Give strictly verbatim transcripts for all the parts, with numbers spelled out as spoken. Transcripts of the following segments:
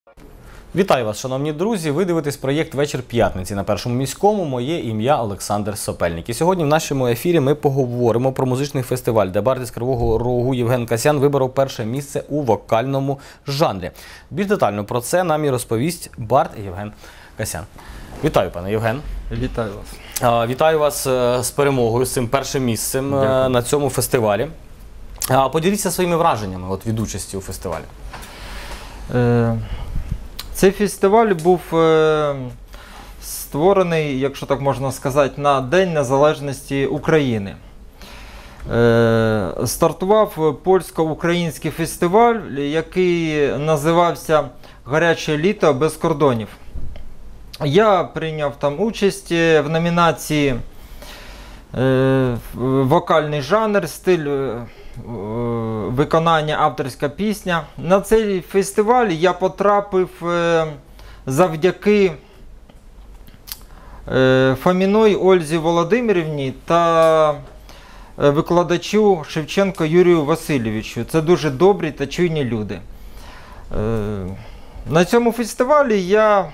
Вітаю вас, шановні друзі! Ви дивитесь проєкт «Вечір п'ятниці» на Першому міському. Моє ім'я Олександр Сопельник. І сьогодні в нашому ефірі ми поговоримо про музичний фестиваль, де бард із Кривого Рогу Євген Касян виборов перше місце у вокальному жанрі. Більш детально про це нам і розповість бард Євген Касян. Вітаю, пане Євген. Вітаю вас. Вітаю вас з перемогою, з цим першим місцем. Дякую. На цьому фестивалі. Поділіться своїми враженнями от, від участі у фестивалі. Е, цей фестиваль був е, створений, якщо так можна сказати, на День Незалежності України. Е, стартував польсько-український фестиваль, який називався «Гаряче літо без кордонів». Я прийняв там участь в номінації е, «Вокальний жанр», стиль е, виконання, авторська пісня. На цей фестиваль я потрапив е, завдяки е, Фоміної Ользі Володимирівні та викладачу Шевченко Юрію Васильовичу. Це дуже добрі та чуйні люди. Е, на цьому фестивалі я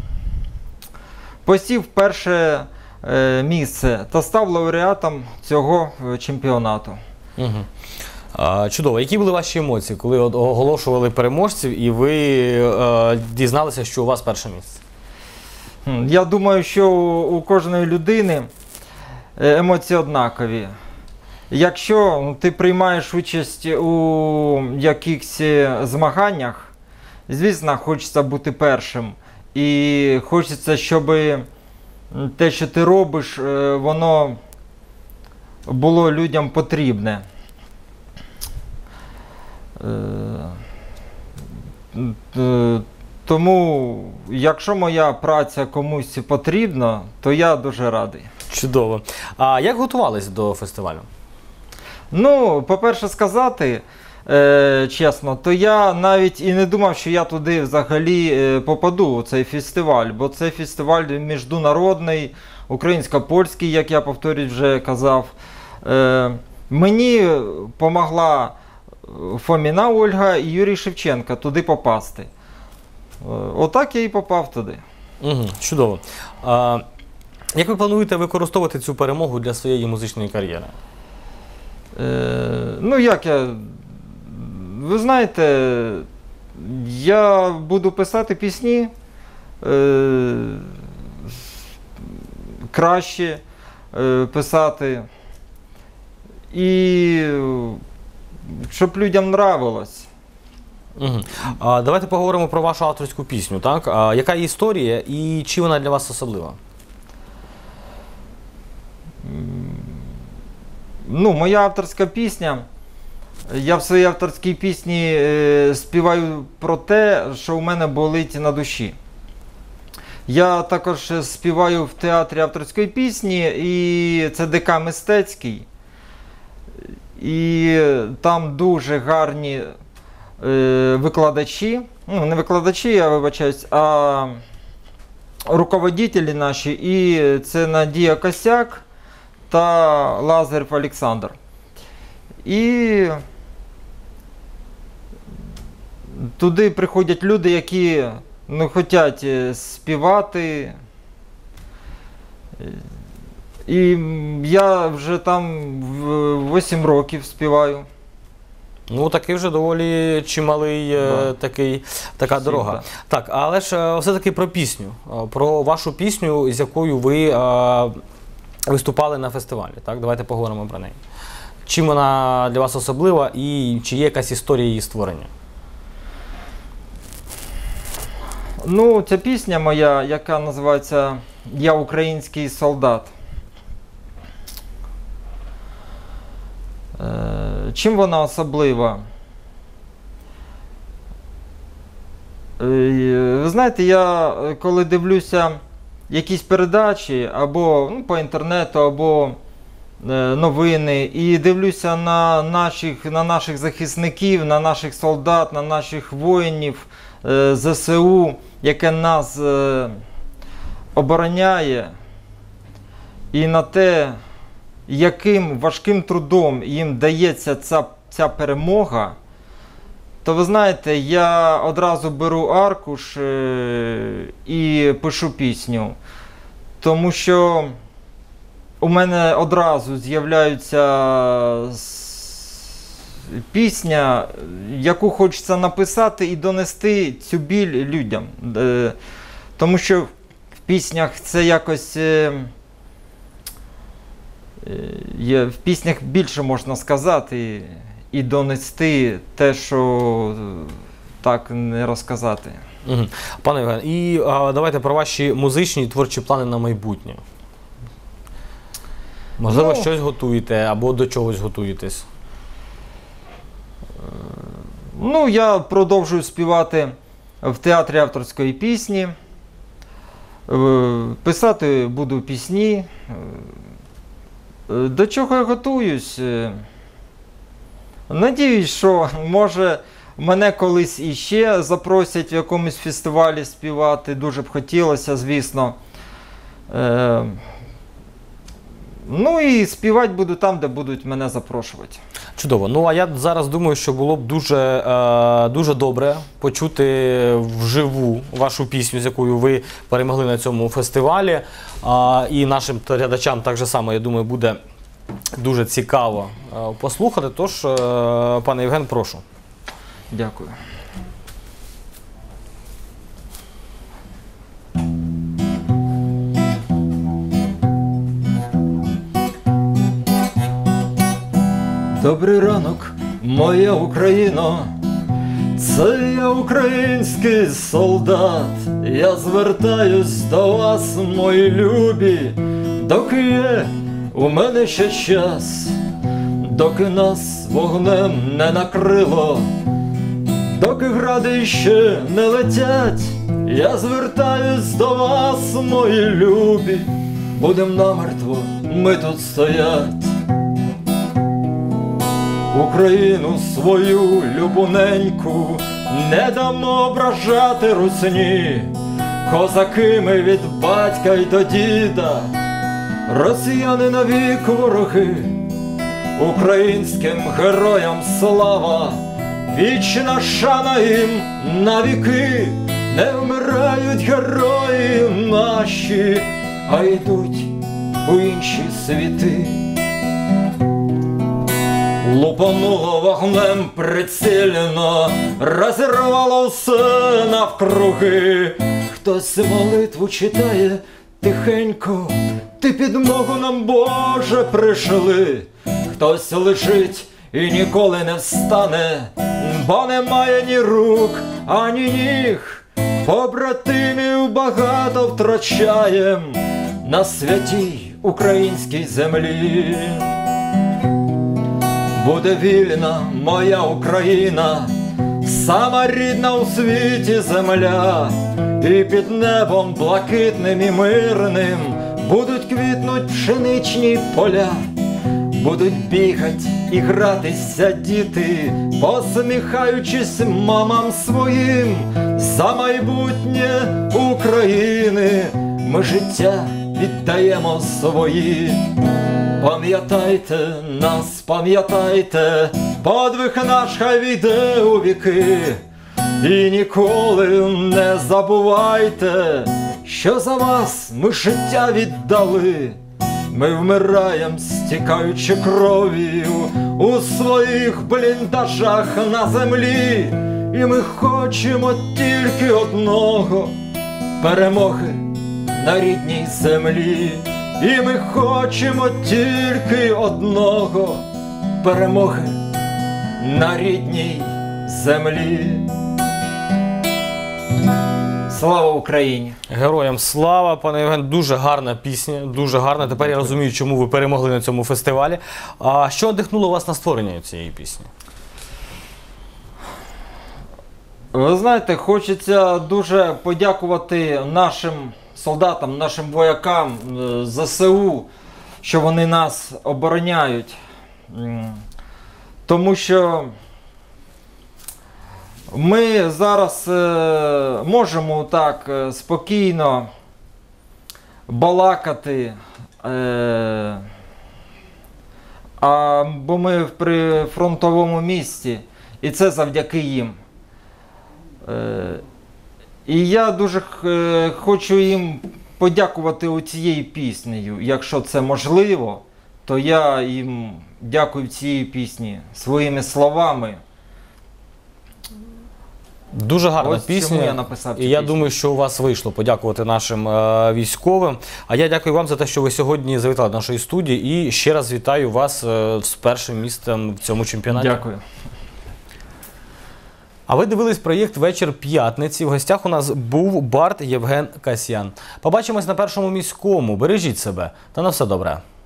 посів перше е, місце та став лауреатом цього чемпіонату. Угу. А, чудово. Які були ваші емоції, коли оголошували переможців і ви е, дізналися, що у вас перше місце? Я думаю, що у кожної людини емоції однакові. Якщо ти приймаєш участь у якихось змаганнях, звісно, хочеться бути першим. І хочеться, щоб те, що ти робиш, воно було людям потрібне. Тому, якщо моя праця комусь потрібна, то я дуже радий. Чудово. А як готувались до фестивалю? Ну, по-перше, сказати е, чесно, то я навіть і не думав, що я туди взагалі е, попаду, у цей фестиваль. Бо це фестиваль міжнародний, українсько-польський, як я, повторюсь, вже казав. Е, мені допомогла Фоміна Ольга і Юрій Шевченко туди попасти. Отак я і попав туди. Угу, чудово. А, як ви плануєте використовувати цю перемогу для своєї музичної кар'єри? Е, ну, як я... Ви знаєте, я буду писати пісні е, краще е, писати. І щоб людям нравилось. Угу. А, давайте поговоримо про вашу авторську пісню. Так? А, яка її історія і чи вона для вас особлива? Ну, моя авторська пісня. Я в своїй авторській пісні е, співаю про те, що у мене болить на душі. Я також співаю в театрі авторської пісні, і це Д К Мистецький. І там дуже гарні е, викладачі, ну не викладачі, я вибачаюсь, а руководителі наші, і це Надія Косяк та Лазарев Олександр. І туди приходять люди, які ну, хочуть співати. І я вже там вісім років співаю. Ну, такий вже доволі чималий да. такий, така Всім, дорога. Да. Так, але ж все-таки про пісню. Про вашу пісню, з якою ви а, виступали на фестивалі. Так? Давайте поговоримо про неї. Чим вона для вас особлива і чи є якась історія її створення? Ну, ця пісня моя, яка називається «Я український солдат». Чим вона особлива? Ви знаєте, я коли дивлюся якісь передачі або ну, по інтернету, або новини, і дивлюся на наших, на наших захисників, на наших солдат, на наших воїнів З С У, яке нас обороняє, і на те, яким важким трудом їм дається ця, ця перемога, то ви знаєте, я одразу беру аркуш е, і пишу пісню. Тому що у мене одразу з'являється пісня, яку хочеться написати і донести цю біль людям. Е, тому що в піснях це якось... Е, Є, в піснях більше можна сказати і донести те, що так не розказати. Угу. Пане Євген, і а, давайте про ваші музичні і творчі плани на майбутнє. Можливо, ну, щось готуєте або до чогось готуєтесь? Ну, я продовжую співати в театрі авторської пісні. Писати буду пісні. До чого я готуюсь? Надіюсь, що, може, мене колись іще запросять в якомусь фестивалі співати. Дуже б хотілося, звісно. Е, ну і співати буду там, де будуть мене запрошувати. Чудово. Ну, а я зараз думаю, що було б дуже, е, дуже добре почути вживу вашу пісню, з якою ви перемогли на цьому фестивалі. Е, і нашим глядачам так же само, я думаю, буде дуже цікаво е, послухати. Тож, е, пане Євген, прошу. Дякую. Добрий ранок, моя Україно, це я український солдат. Я звертаюсь до вас, мої любі, доки є у мене ще час, доки нас вогнем не накрило, доки гради ще не летять. Я звертаюсь до вас, мої любі, будем намертво ми тут стоять. Україну свою любуненьку не дамо ображати русні. Козаки ми від батька й до діда, росіяни навік вороги. Українським героям слава, вічна шана їм навіки. Не вмирають герої наші, а йдуть у інші світи. Лупануло вогнем прицільно, розірвало все навкруги. Хтось молитву читає тихенько, ти підмогу нам, Боже, пришли. Хтось лежить і ніколи не встане, бо немає ні рук, ані ніг. Побратимів багато втрачаєм на святій українській землі. Буде вільна моя Україна, сама рідна у світі земля. І під небом блакитним і мирним будуть квітнуть пшеничні поля. Будуть бігать і гратися діти, посміхаючись мамам своїм. За майбутнє України ми життя віддаємо свої. Пам'ятайте нас, пам'ятайте, подвиг наш хай війде у віки. І ніколи не забувайте, що за вас ми життя віддали. Ми вмираєм, стікаючи кров'ю у своїх бліндажах на землі. І ми хочемо тільки одного – перемоги на рідній землі. І ми хочемо тільки одного – перемоги на рідній землі. Слава Україні! Героям слава, пане Євген, дуже гарна пісня, дуже гарна. Тепер я розумію, чому ви перемогли на цьому фестивалі. А що надихнуло вас на створення цієї пісні? Ви знаєте, хочеться дуже подякувати нашим солдатам, нашим воякам зе се у, що вони нас обороняють. Тому що ми зараз е, можемо так е, спокійно балакати, е, а, бо ми в прифронтовому місті, і це завдяки їм. Е, І я дуже е, хочу їм подякувати цією піснею. Якщо це можливо, то я їм дякую цією пісні своїми словами. Дуже гарна Ось пісня. чому я написав цю І я пісню. думаю, що у вас вийшло подякувати нашим е, військовим. А я дякую вам за те, що ви сьогодні завітали до нашої студії. І ще раз вітаю вас е, з першим місцем в цьому чемпіонаті. Дякую. А ви дивились проєкт «Вечір п'ятниці». В гостях у нас був бард Євген Касьян. Побачимось на першому міському. Бережіть себе та на все добре.